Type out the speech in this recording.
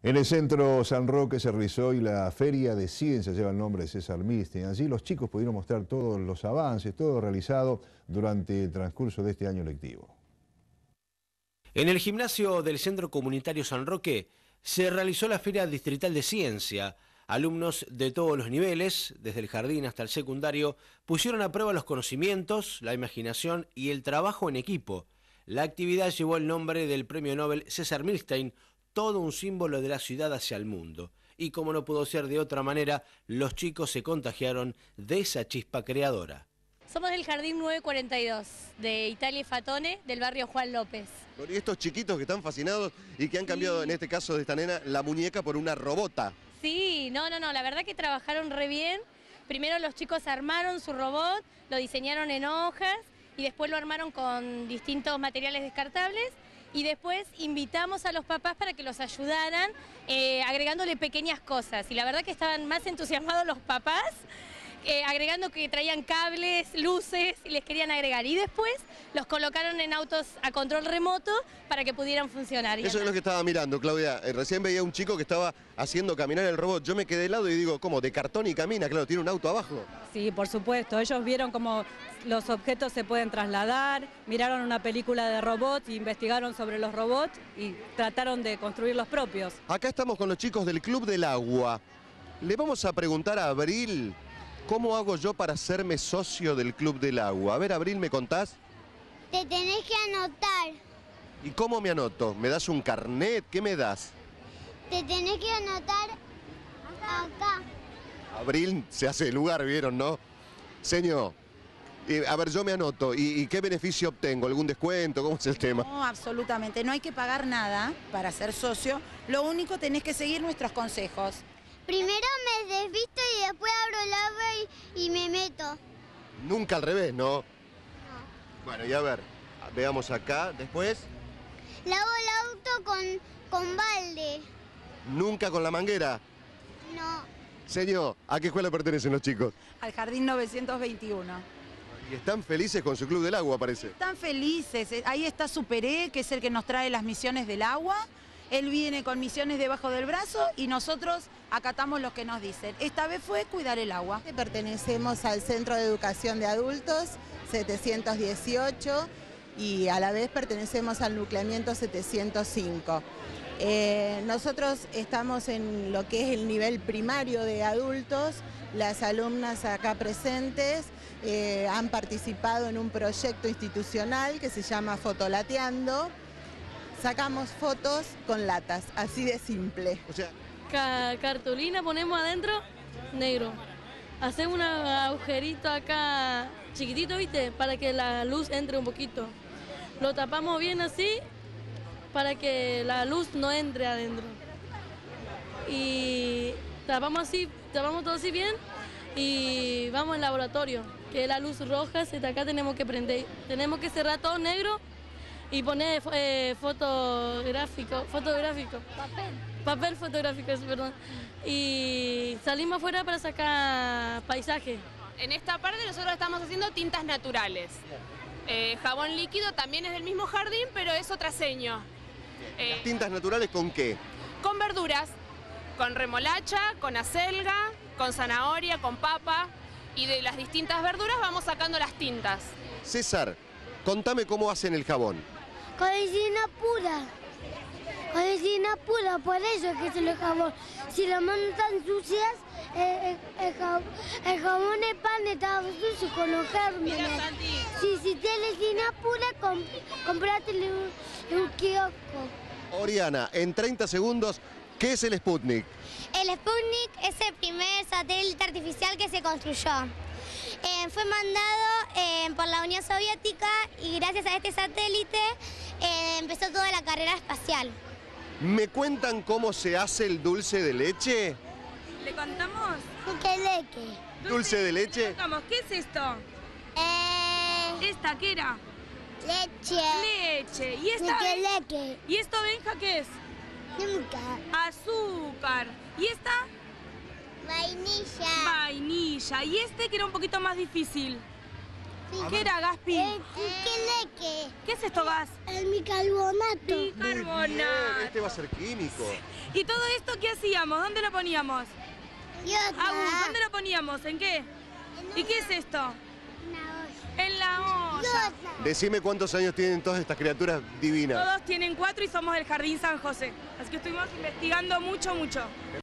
En el centro San Roque se realizó hoy la Feria de Ciencia, lleva el nombre de César Milstein. Allí los chicos pudieron mostrar todos los avances, todo realizado durante el transcurso de este año lectivo. En el gimnasio del Centro Comunitario San Roque se realizó la Feria Distrital de Ciencia. Alumnos de todos los niveles, desde el jardín hasta el secundario, pusieron a prueba los conocimientos, la imaginación y el trabajo en equipo. La actividad llevó el nombre del premio Nobel César Milstein, todo un símbolo de la ciudad hacia el mundo. Y como no pudo ser de otra manera, los chicos se contagiaron de esa chispa creadora. Somos del Jardín 942, de Italia y Fatone, del barrio Juan López. Y estos chiquitos que están fascinados y que han cambiado, en este caso de esta nena, la muñeca por una robota. Sí, no, la verdad que trabajaron re bien. Primero los chicos armaron su robot, lo diseñaron en hojas y después lo armaron con distintos materiales descartables. Y después invitamos a los papás para que los ayudaran agregándole pequeñas cosas. Y la verdad que estaban más entusiasmados los papás, agregando que traían cables, luces y les querían agregar. Y después los colocaron en autos a control remoto para que pudieran funcionar. Eso es lo que estaba mirando, Claudia. Recién veía un chico que estaba haciendo caminar el robot. Yo me quedé de lado y digo, ¿cómo? ¿De cartón y camina? Claro, tiene un auto abajo. Sí, por supuesto. Ellos vieron cómo los objetos se pueden trasladar, miraron una película de robots, investigaron sobre los robots y trataron de construir los propios. Acá estamos con los chicos del Club del Agua. Le vamos a preguntar a Abril, ¿cómo hago yo para hacerme socio del Club del Agua? A ver, Abril, ¿me contás? Te tenés que anotar. ¿Y cómo me anoto? ¿Me das un carnet? ¿Qué me das? Te tenés que anotar acá. Abril se hace el lugar, ¿vieron, no? Señor, a ver, yo me anoto. ¿Y qué beneficio obtengo? ¿Algún descuento? ¿Cómo es el tema? No, absolutamente. No hay que pagar nada para ser socio. Lo único, tenés que seguir nuestros consejos. Primero me desvisto y después abro el agua y me meto. Nunca al revés, ¿no? No. Bueno, y a ver, veamos acá. Después. Lavo el auto con balde. ¿Nunca con la manguera? No. Señor, ¿a qué escuela pertenecen los chicos? Al Jardín 921. Y están felices con su Club del Agua, parece. Están felices. Ahí está Superé, que es el que nos trae las misiones del agua. Él viene con misiones debajo del brazo y nosotros acatamos lo que nos dicen. Esta vez fue cuidar el agua. Pertenecemos al Centro de Educación de Adultos 718 y a la vez pertenecemos al nucleamiento 705. Nosotros estamos en lo que es el nivel primario de adultos. Las alumnas acá presentes han participado en un proyecto institucional que se llama Fotolateando. Sacamos fotos con latas, así de simple. O sea, cartulina ponemos adentro, negro. Hacemos un agujerito acá chiquitito, ¿viste? Para que la luz entre un poquito. Lo tapamos bien así, para que la luz no entre adentro. Y tapamos todo así bien y vamos al laboratorio, que la luz roja, acá tenemos que prender. Tenemos que cerrar todo negro y poner fotográfico. Papel fotográfico, perdón. Y salimos afuera para sacar paisaje. En esta parte nosotros estamos haciendo tintas naturales. Jabón líquido también es del mismo jardín, pero es otraseño. ¿Las tintas naturales con qué? Con verduras, con remolacha, con acelga, con zanahoria, con papa. Y de las distintas verduras vamos sacando las tintas. César, contame cómo hacen el jabón. Con resina pura. Con resina pura, por eso es que es el jabón. Si las manos están sucias, el jabón es pan, está sucio con los gérmenes. Si tienes resina pura, comprate un kiosco. Oriana, en 30 segundos, ¿qué es el Sputnik? El Sputnik es el primer satélite artificial que se construyó. Fue mandado por la Unión Soviética y gracias a este satélite empezó toda la carrera espacial. ¿Me cuentan cómo se hace el dulce de leche? ¿Le contamos? ¿Qué leche? ¿Dulce de leche? ¿Qué es esto? ¿Esta qué era? Leche. Leche. ¿Y esta? ¿Qué leche? ¿Y esto, Benja, qué es? Nunca. Azúcar. ¿Y esta? Vainilla. Vainilla. ¿Y este que era un poquito más difícil? ¿Qué era, Gaspi? ¿Qué es esto, Gas? El bicarbonato. Bicarbonato. Este va a ser químico. ¿Y todo esto qué hacíamos? ¿Dónde lo poníamos? Agus, ¿dónde lo poníamos? ¿En qué? ¿Y qué es esto? En la olla. Decime cuántos años tienen todas estas criaturas divinas. Todos tienen 4 y somos del Jardín San José. Así que estuvimos investigando mucho.